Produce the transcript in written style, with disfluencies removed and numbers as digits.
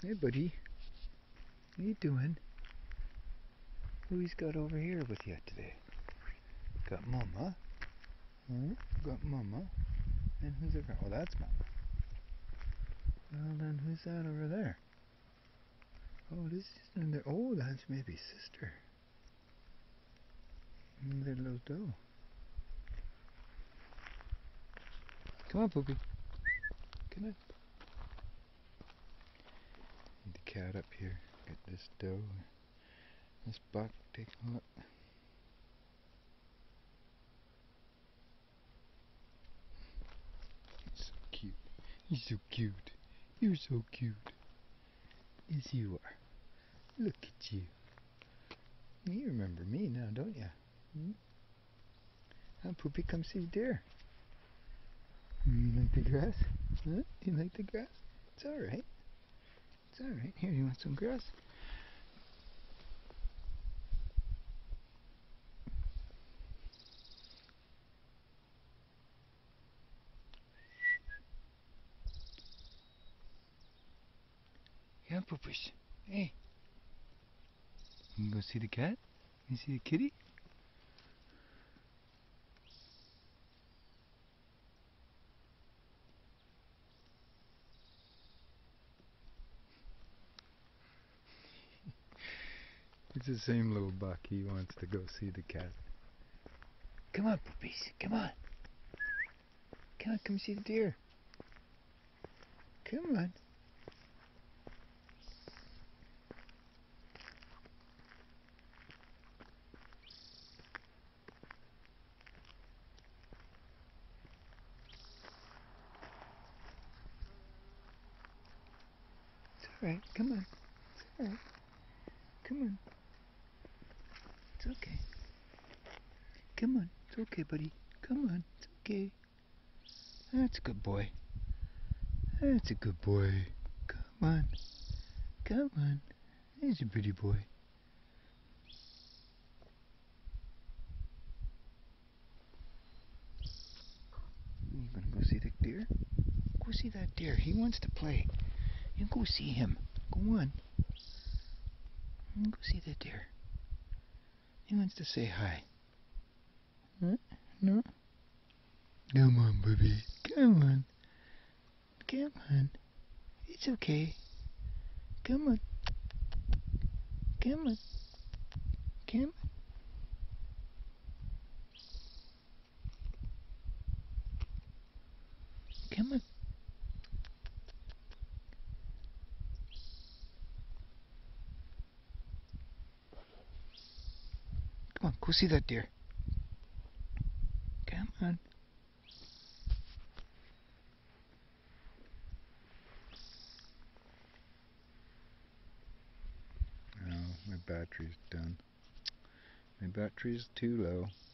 Hey, buddy. What are you doing? Who's got over here with you today? Got Mama. Huh? Got Mama. And who's over? Oh, that's Mama. Well, then who's that over there? Oh, this is in there. Oh, that's maybe sister. And their little doe. Come on, Poopy. Come on. Need the cat up here. Get this doe. This buck. Take a look. He's so cute. He's so cute. You're so cute. Yes, you are. Look at you. You remember me now, don't you? Hmm? Huh, Poopy, come see deer. You like the grass? Huh? You like the grass? It's alright. It's alright. Here, you want some grass? Yeah, Poopish. Hey. You can go see the cat? You see the kitty? It's the same little buck. He wants to go see the cat. Come on, Poopies. Come on. Come see the deer. Come on. It's alright. Come on. It's alright. Come on. It's okay. Come on. It's okay, buddy. Come on. It's okay. That's a good boy. That's a good boy. Come on. Come on. He's a pretty boy. You gonna go see the deer? Go see that deer. He wants to play. You go see him. Go on. You go see the deer. He wants to say hi. Huh? No? Come on, baby. Come on. Come on. It's okay. Come on. Come on. Come on. Come on. Come on, go see that deer. Come on. Oh, my battery's done. My battery's too low.